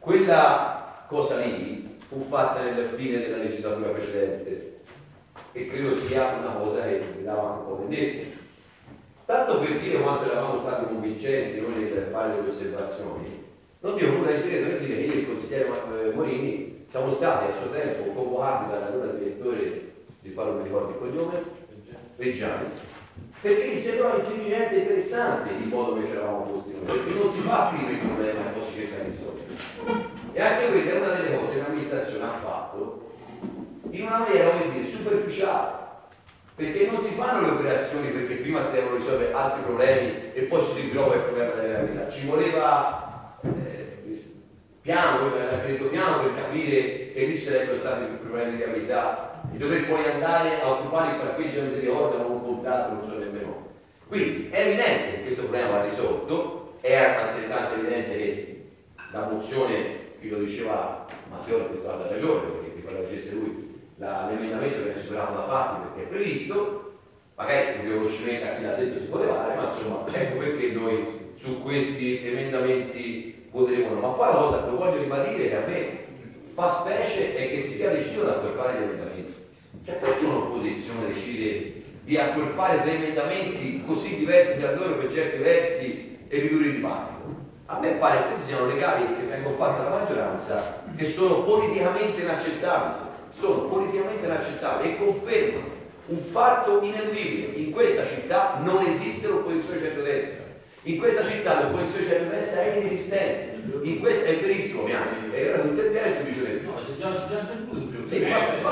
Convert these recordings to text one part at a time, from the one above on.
quella cosa lì fu fatta nella fine della legislatura precedente e credo sia una cosa che dava un po' vendetta. Tanto per dire quanto eravamo stati convincenti noi nel fare delle osservazioni, non dico nulla di segreto nel dire che io e il consigliere Morini siamo stati a suo tempo convocati dall'allora direttore di Palo, mi ricordo il cognome, Reggiani, perché mi sembrava intelligente e interessante il modo che ci eravamo posti noi, perché non si fa prima il problema e poi si cerca di risolvere. E anche quella è una delle cose che l'amministrazione ha fatto in una maniera, come dire, superficiale, perché non si fanno le operazioni perché prima si devono risolvere altri problemi e poi si sviluppa il problema della realtà. Ci voleva piano, piano per capire che lì ci sarebbero stati più problemi di gravità e dover poi andare a occupare il parcheggio a misericordia con un contratto, non so nemmeno. Quindi è evidente che questo problema va risolto, è altrettanto evidente che la mozione, qui lo diceva Matteo, che ha ragione, perché prima lo dicesse lui, l'emendamento viene superato da fatti perché è previsto, magari un riconoscimento a chi l'ha detto si poteva fare, ma insomma ecco perché noi su questi emendamenti voteremo no. Ma poi la cosa che voglio ribadire che a me fa specie è che si sia deciso ad accorpare gli emendamenti. Cioè perché un'opposizione decide di accorpare tre emendamenti così diversi tra loro per certi versi e ridurre il dibattito? A me pare che questi siano legali che vengono fatti dalla maggioranza che sono politicamente inaccettabili. Sono politicamente inaccettabili e confermano un fatto ineludibile. In questa città non esiste l'opposizione centrodestra. In questa città l'opposizione centrodestra è inesistente. In questa, è verissimo, Bianchi. E ora tu intervieni e tu dici no, se già intervenuto. sì,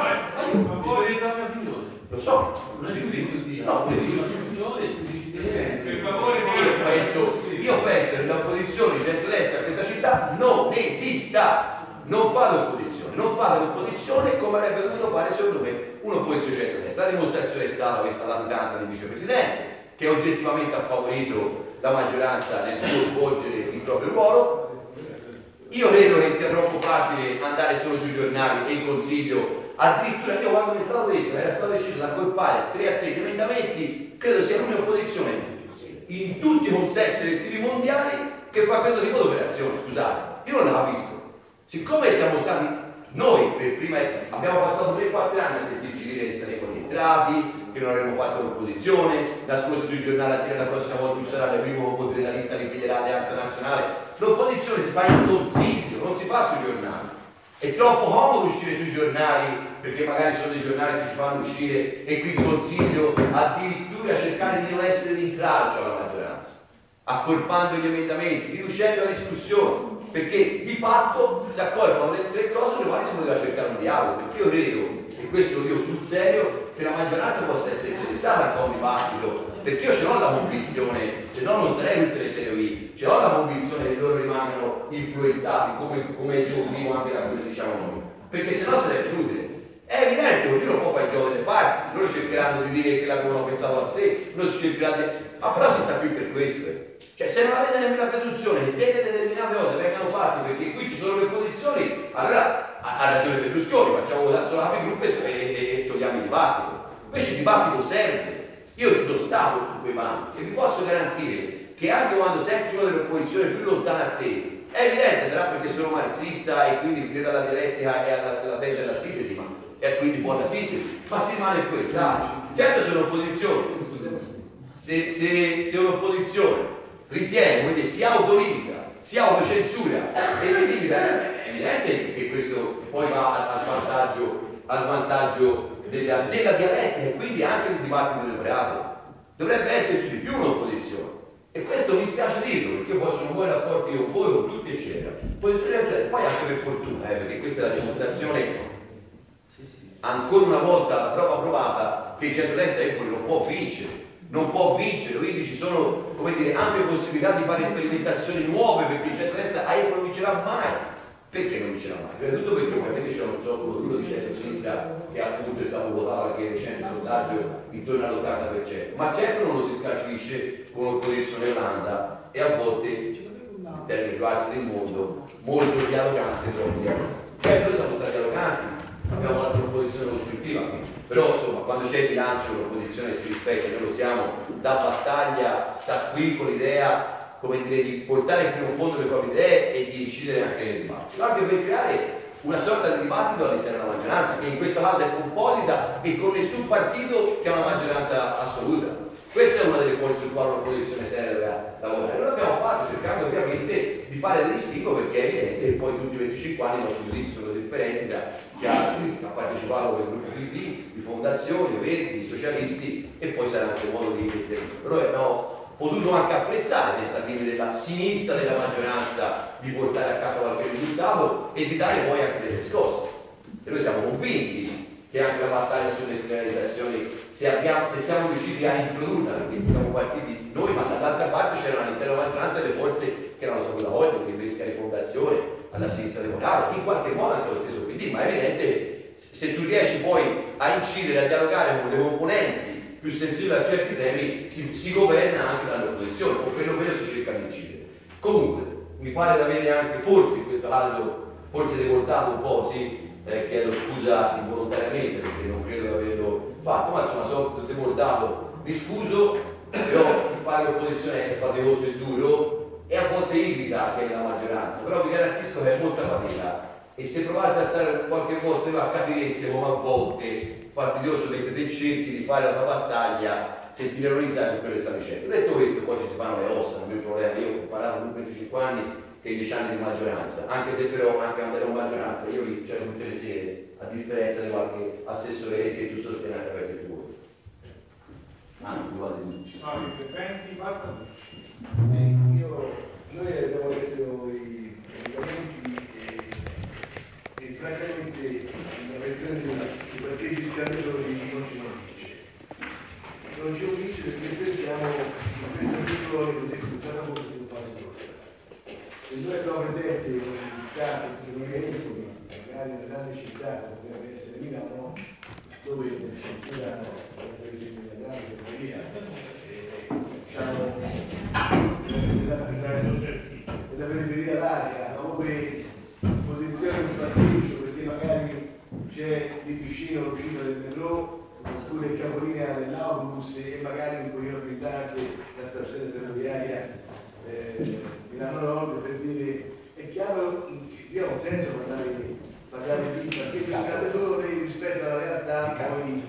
lo so. Non è giusto. No, non è giusto. Per favore, io penso che l'opposizione di centrodestra a questa città non esista. Non fate opposizione, non fate l'opposizione come avrebbe dovuto fare secondo me un'opposizione centrodestra. La dimostrazione è stata questa latitanza del vicepresidente che oggettivamente ha favorito la maggioranza nel suo svolgere il proprio ruolo. Io credo che sia troppo facile andare solo sui giornali e in consiglio, addirittura io quando mi è stato detto era stato deciso di accorpare 3 a 3 gli emendamenti, credo sia l'unica opposizione in tutti i consessi elettivi mondiali che fa questo tipo di operazione, scusate, io non la capisco. Siccome siamo stati noi per prima, abbiamo passato 3-4 anni a sentirci dire che saremmo rientrati, che non avremmo fatto l'opposizione, nascosti sui giornali a dire la prossima volta ci sarà il primo voto della lista che chiederà l'alleanza nazionale. L'opposizione si fa in consiglio, non si fa sui giornali. È troppo comodo uscire sui giornali perché magari sono dei giornali che ci fanno uscire e qui in consiglio addirittura cercare di non essere di intralcio alla maggioranza, accorpando gli emendamenti, riducendo la discussione. Perché di fatto si accorgono delle 3 cose sulle quali si poteva cercare un dialogo, perché io credo, e questo lo dico sul serio, che la maggioranza possa essere interessata a un dibattito, perché io ce l'ho la convinzione, se no non starei tutte le sere qui, ce l'ho la convinzione che loro rimangano influenzati come esecutivo anche da cosa diciamo noi, perché se no sarebbe inutile. È evidente che ognuno può fare il gioco delle parti, loro cercheranno di dire che l'avevano pensato a sé, loro si cercheranno di... Ma però si sta qui per questo. Cioè se non avete nemmeno la presunzione che delle determinate cose vengano fatte perché qui ci sono le posizioni, allora ha ragione Berlusconi, facciamo votare solo la capigruppo e togliamo il dibattito. Invece il dibattito serve. Io ci sono stato su quei banchi e vi posso garantire che anche quando senti uno dell'opposizione più lontano a te, è evidente, sarà perché sono marxista e quindi credo alla dialettica e alla tesi e all'antitesi, ma e quindi buona sintesi, ma si rimane influenzati. Certo sono opposizione. Se un'opposizione ritiene, quindi si autolimita, si autocensura e limita, è evidente che questo poi va al vantaggio della dialettica e quindi anche del dibattito deliberato. Dovrebbe esserci di più un'opposizione. E questo mi spiace dirlo, perché io poi sono buoni rapporti con voi, con tutti, eccetera. Poi anche per fortuna, perché questa è la dimostrazione ancora una volta la prova provata che il centrodestra non può vincere, quindi ci sono, come dire, ampie possibilità di fare sperimentazioni nuove perché il centrodestra non vincerà mai. Perché non vincerà mai? Prima di tutto perché ovviamente c'è un sottolo duro di centro-sinistra che appunto è stato votato anche in recente sondaggio intorno all'80%, ma certo non lo si scalfisce con un'opposizione Olanda e a volte in termini più alti del mondo molto dialogante, certo noi siamo stati dialoganti, abbiamo fatto un'opposizione costruttiva, però insomma quando c'è il bilancio l'opposizione si rispecchia, noi lo siamo, la battaglia sta qui con l'idea come dire, di portare fino in fondo le proprie idee e di incidere anche nel dibattito, anche per creare una sorta di dibattito all'interno della maggioranza, che in questo caso è composita e con nessun partito che ha una maggioranza assoluta. Questa è una delle cose sul quale l'opposizione seria deve lavorare. Noi l'abbiamo fatto cercando ovviamente di fare dei distinguo, perché è evidente che poi tutti questi 5 anni i nostri giudizi sono differenti da chi ha partecipato al gruppo PD, di fondazioni, verdi, di socialisti, e poi sarà anche modo di investimento. Però abbiamo potuto anche apprezzare i tentativi della sinistra della maggioranza di portare a casa qualche risultato e di dare poi anche delle scosse. E noi siamo convinti che anche la battaglia sulle sterilizzazioni, se siamo riusciti a introdurla, perché siamo partiti noi, ma dall'altra parte c'erano all'interno della maggioranza le forze che erano saputo voglia, quindi Brescia Rifondazione, alla sinistra democratica, in qualche modo anche lo stesso PD, ma è evidente se tu riesci poi a incidere, a dialogare con le componenti più sensibili a certi temi, si governa anche dall'opposizione, o perlomeno si cerca di incidere. Comunque, mi pare di avere anche, forse in questo caso, forse ricordato un po', sì, chiedo scusa involontariamente perché non credo di averlo fatto, ma insomma sono debordato, mi scuso, però fare l'opposizione è faticoso e duro e a volte irrita che è la maggioranza, però vi garantisco che è molta fatica e se provaste a stare qualche volta là capireste come a volte fastidioso perché te cerchi di fare la tua battaglia se ti ironizzato su quello che sta dicendo. Detto questo, poi ci si fanno le ossa, non è un problema, io ho imparato più 25 anni che 10 anni di maggioranza, anche se però anche quando ero in maggioranza io li c'ero tutte le sere, a differenza di qualche assessore che tu sostieni anche per te tuo. Anzi, quasi tutti. Noi abbiamo letto i regolamenti e francamente la questione di perché gli scadentori non ci convince. Non ci convince perché pensiamo che questo articolo è stata molto più facile. Se noi abbiamo presente un caso di movimento, magari nelle grandi città, come potrebbe essere Milano, dove circolano la grande ferrovia, diciamo, nella periferia l'area, dove posizione un parcheggio perché magari c'è lì vicino l'uscita del metro, oppure il capolinea dell'autobus e magari un pochino più tardi la stazione ferroviaria Milano Nord, per dire, è chiaro che ha un senso parlare di perché il scaldatore rispetto alla realtà poi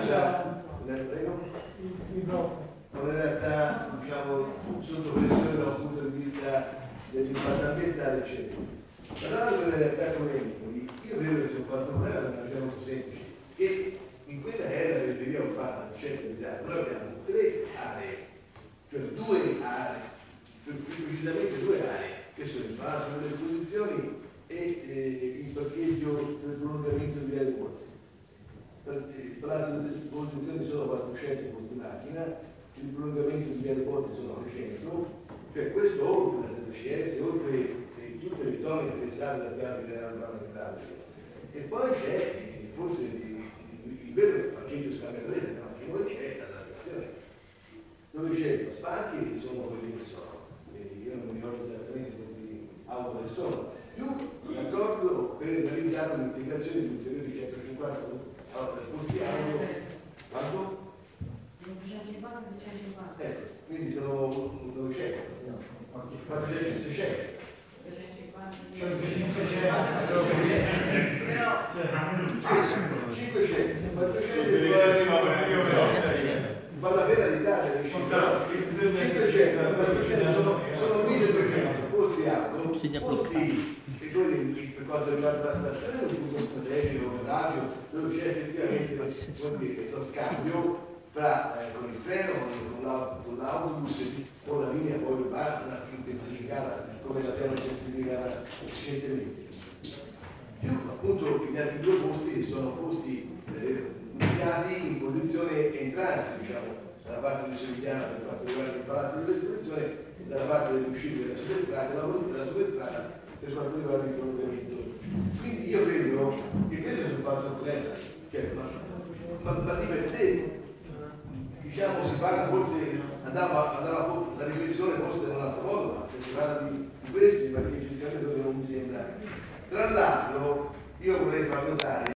in realtà diciamo sotto pressione dal punto di vista dell'impatto ambientale eccetera. Parlando delle realtà come Empoli, io vedo che sia un fatto problema per una ragione molto semplice, che in quella che è la periferia urbana del centro d'Italia noi abbiamo 3 aree, cioè 2 aree, più precisamente 2 aree, che sono il palazzo delle esposizioni e il parcheggio del prolungamento di Via dei Pozzi. Il palazzo delle esposizioni sono 400 posti macchina, il prolungamento di Via dei Pozzi sono 300, cioè questo oltre la SDCS, oltre tutte le zone interessate dal piano generale urbano metallico. E poi c'è forse il vero parcheggio scambiatore, ma che poi c'è alla stazione, dove c'è lo spacchi che sono quelli che sono, io non mi ricordo esattamente quanti auto che sono, più l'accordo per realizzare un'integrazione di ulteriori 150 posti auto, quanto? 150. Quindi sono 900, 400, 600. 500, vale la pena di dare 500, 400 sono 1200 posti auto, posti e poi per quanto riguarda la stazione è un punto strategico, radio, dove c'è effettivamente lo scambio tra con il treno, con l'autobus, con la linea poi urbana intensificata come l'abbiamo intensificata recentemente. Più appunto gli altri 2 posti sono posti ubicati in posizione entrante, diciamo, dalla parte di Sovigliano per quanto riguarda il palazzo dell'esposizione, dalla parte dell'uscita della superstrada, della superstrada per quanto riguarda il prolungamento. Quindi io credo che questo è un fatto problema, cioè, ma di per sé diciamo si parla forse andava la riflessione forse in un altro modo, ma se si parla di questi perché fisicamente non mi sembra. Tra l'altro io vorrei far notare